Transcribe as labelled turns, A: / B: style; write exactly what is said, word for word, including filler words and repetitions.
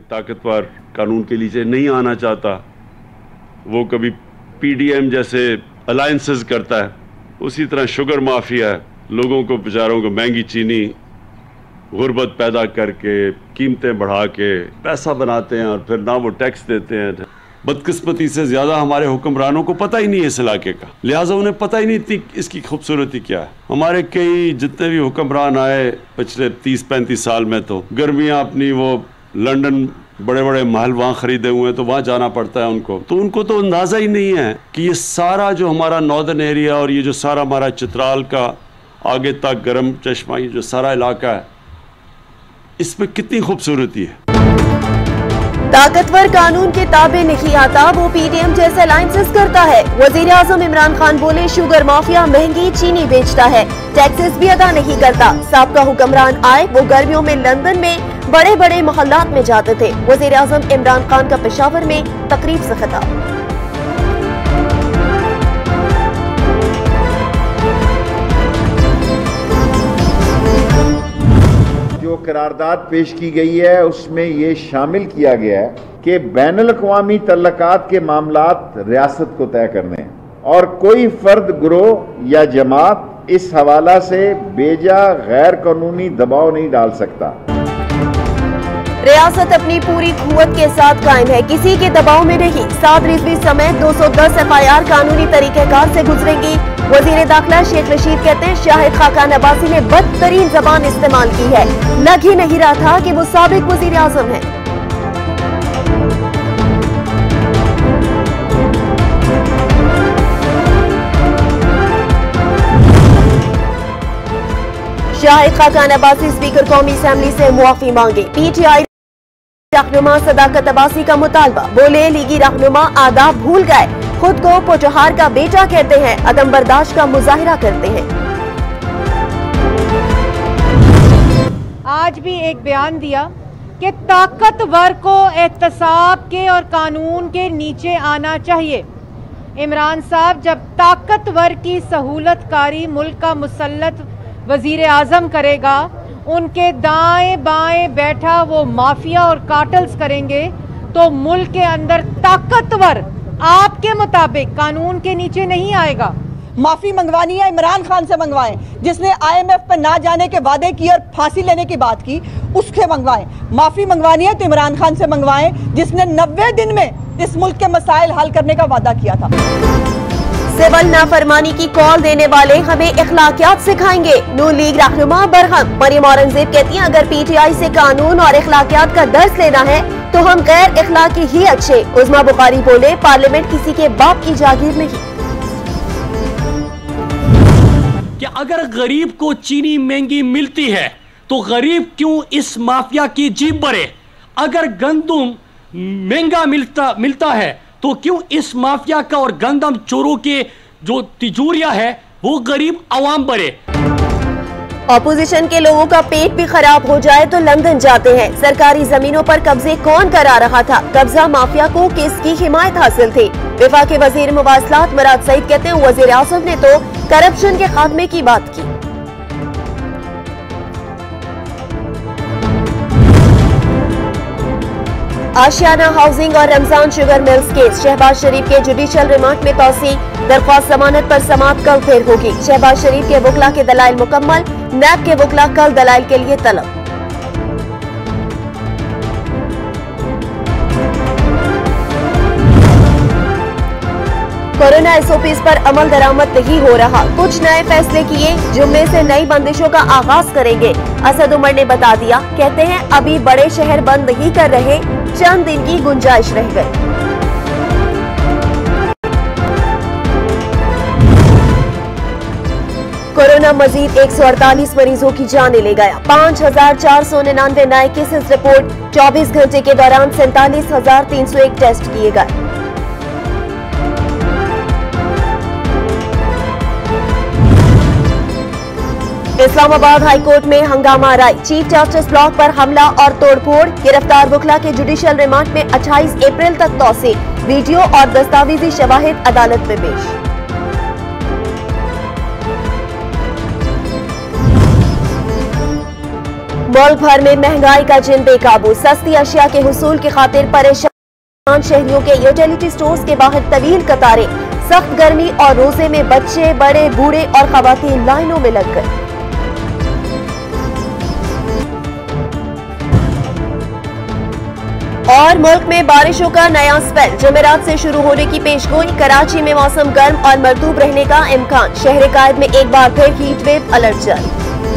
A: ताकतवर कानून के नीचे नहीं आना चाहता, वो कभी पीडीएम जैसे अलायंसेस करता है, उसी तरह शुगर माफिया है, लोगों को बेचारों को महंगी चीनी गुर्बत पैदा करके कीमतें बढ़ा के पैसा बनाते हैं और फिर ना वो टैक्स देते हैं। बदकिस्मती से ज़्यादा हमारे हुक्मरानों को पता ही नहीं है इस इलाके का, लिहाजा उन्हें पता ही नहीं थी इसकी खूबसूरती क्या है। हमारे कई जितने भी हुक्मरान आए पिछले तीस पैंतीस साल में, तो गर्मियाँ अपनी वो लंदन बड़े बड़े महल वहाँ खरीदे हुए हैं, तो वहाँ जाना पड़ता है उनको, तो उनको तो अंदाज़ा ही नहीं है कि ये सारा जो हमारा नॉर्दर्न एरिया और ये जो सारा हमारा चित्राल का आगे तक गर्म चश्मा, ये जो सारा इलाका है, इसमें कितनी खूबसूरती है।
B: ताकतवर कानून के ताबे नहीं आता, वो पीडीएम जैसे अलायंसेस करता है। वजीर आजम इमरान खान बोले शुगर माफिया महंगी चीनी बेचता है, टैक्सेस भी अदा नहीं करता। साबका हुक्मरान आए, वो गर्मियों में लंदन में बड़े बड़े मोहल्लात में जाते थे। वजीर आजम इमरान खान का पेशावर में तकरीब से खिताब।
C: जो करारदाद पेश की गई है उसमें ये शामिल किया गया है कि बैनुल अक़वामी तल्लकात के मामलात रियासत को तय करने हैं और कोई फर्द, ग्रोह या जमात इस हवाला से बेजा गैर कानूनी दबाव नहीं डाल सकता।
B: रियासत अपनी पूरी कुव्वत के साथ कायम है, किसी के दबाव में नहीं। सात रिजवी समेत दो सौ दस एफ आई आर कानूनी तरीक़ेकार से गुजरेंगी। वजीर दाखिला शेख रशीद कहते हैं शाहिद खाकान अब्बासी ने बदतरीन जबान इस्तेमाल की है, लग ही नहीं रहा था कि वो साबिक वजीर आजम है। शाहिद खाकान अब्बासी स्पीकर कौमी असेंबली से मुआफी मांगे। पीटीआई रहनुमा सदाकत अब्बासी का मुतालबा, बोले लीगी रहनुमा आदाब भूल गए, खुद को पोचहार का बेटा कहते हैं, अदम बर्दाश्त का मुजाहिरा करते हैं।
D: आज भी एक बयान दिया कि ताकतवर को एहतसाब के और कानून के नीचे आना चाहिए। इमरान साहब जब ताकतवर की सहूलत कारी मुल्क का मुसल्लत वजीर आजम करेगा, उनके दाएं बाएं बैठा वो माफिया और कार्टल्स करेंगे, तो मुल्क के अंदर ताकतवर आपके मुताबिक कानून के नीचे नहीं आएगा।
E: माफी मंगवानी है इमरान खान से मंगवाएं, जिसने आईएमएफ पर ना जाने के वादे किए और फांसी लेने की बात की, उससे मंगवाएं। माफी मंगवानी है तो इमरान खान से मंगवाएं, जिसने नब्बे दिन में इस मुल्क के मसाइल हल करने का वादा किया था।
B: सिविल नाफरमानी की कॉल देने वाले हमें इखलाकियात सिखाएंगे, नून लीग रहनुमा बरहम। मरियम औरंगजेब कहती हैं अगर पीटीआई से कानून और इखलाकियात का दर्स लेना है तो हम गैर इखलाकी ही अच्छे। उस्मा बुखारी बोले पार्लियामेंट किसी के बाप की जागीर नहीं।
F: कि अगर गरीब को चीनी महंगी मिलती है तो गरीब क्यों इस माफिया की जीभ भरे? अगर गंदम महंगा मिलता मिलता है तो क्यों इस माफिया का और गंदम चोरों के जो तिजोरिया है वो गरीब आवाम भरे?
B: ऑपोजिशन के लोगों का पेट भी खराब हो जाए तो लंदन जाते हैं। सरकारी जमीनों पर कब्जे कौन करा रहा था? कब्जा माफिया को किसकी हिमायत हासिल थी? विफाकी वजीर मुवासलात मुराद सईद कहते हैं वजीर आजम ने तो करप्शन के खात्मे की बात की। आशियाना हाउसिंग और Ramzan sugar mills case, Shahbaz Sharif के जुडिशियल रिमांड में तौसी, दरख्वास्त जमानत पर समाअत कल फिर होगी। शहबाज शरीफ के वकला के दलाइल मुकम्मल, नैब के वकला कल दलाइल के लिए तलब। कोरोना एसओपीज पर अमल दरामद नहीं हो रहा, कुछ नए फैसले किए, जुम्मे से नई बंदिशों का आगाज करेंगे। असद उमर ने बता दिया, कहते हैं अभी बड़े शहर बंद नहीं कर रहे, चंद दिन की गुंजाइश रह गई। कोरोना मजीद एक सौ अड़तालीस मरीजों की जानें ले गया। पाँच हजार चार सौ निन्यानवे नए केसेस रिपोर्ट। चौबीस घंटे के दौरान सैंतालीस हजार तीन सौ एक टेस्ट किए गए। इस्लामाबाद हाईकोर्ट में हंगामा राय, चीफ जस्टिस ब्लॉक पर हमला और तोड़फोड़। गिरफ्तार वकला के जुडिशियल रिमांड में अट्ठाईस अप्रैल तक तौसी। वीडियो और दस्तावेजी शवाहिद अदालत में पेश। मुल्क भर में महंगाई का जिन बेकाबू, सस्ती अशिया के हुसूल की खातिर परेशान शहरियों के यूटिलिटी स्टोर्स के बाहर तवील कतारें, सख्त गर्मी और रोजे में बच्चे, बड़े, बूढ़े और खवातीन लाइनों में लग गए। और मुल्क में बारिशों का नया स्पेल, जुमेरात से शुरू होने की पेशगोई। कराची में मौसम गर्म और मरतूब रहने का इम्कान। शहर कायद में एक बार फिर हीट वेव अलर्ट जारी।